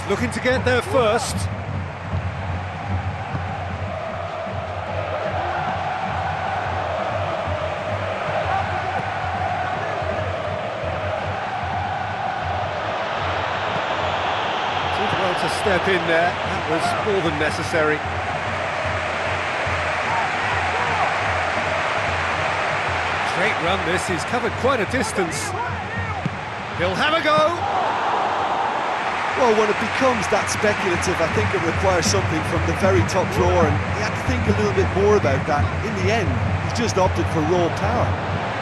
Looking to get there first. Did well to step in there. That was more than necessary. Great run this, he's covered quite a distance. He'll have a go! Well, when it becomes that speculative, I think it requires something from the very top drawer, and he had to think a little bit more about that. In the end, he's just opted for raw power.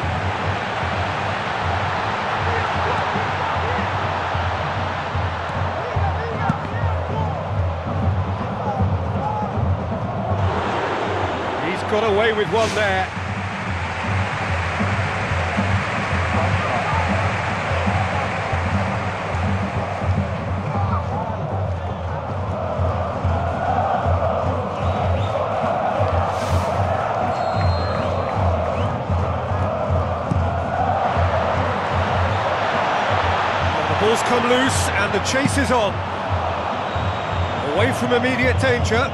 He's got away with one there. Ball's come loose and the chase is on. Away from immediate danger.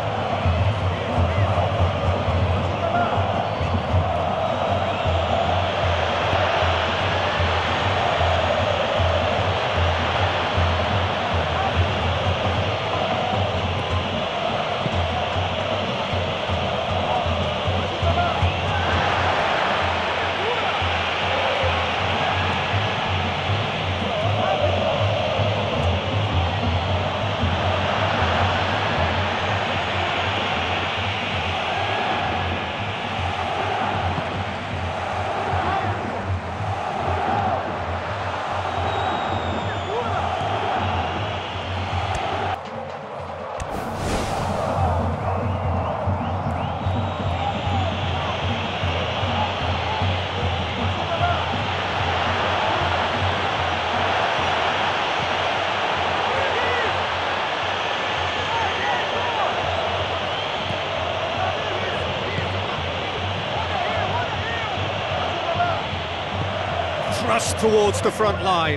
Thrust towards the front line.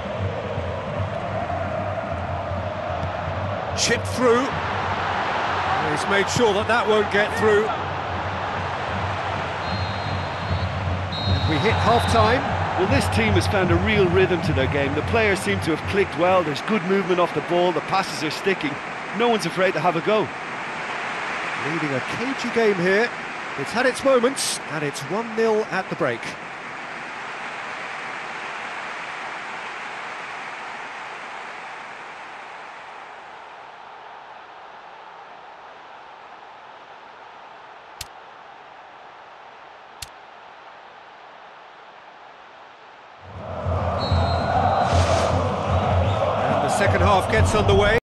Chipped through. He's made sure that that won't get through. And we hit half-time. Well, this team has found a real rhythm to their game. The players seem to have clicked well. There's good movement off the ball. The passes are sticking. No one's afraid to have a go. Leading a cagey game here. It's had its moments, and it's 1-0 at the break. Second half gets underway.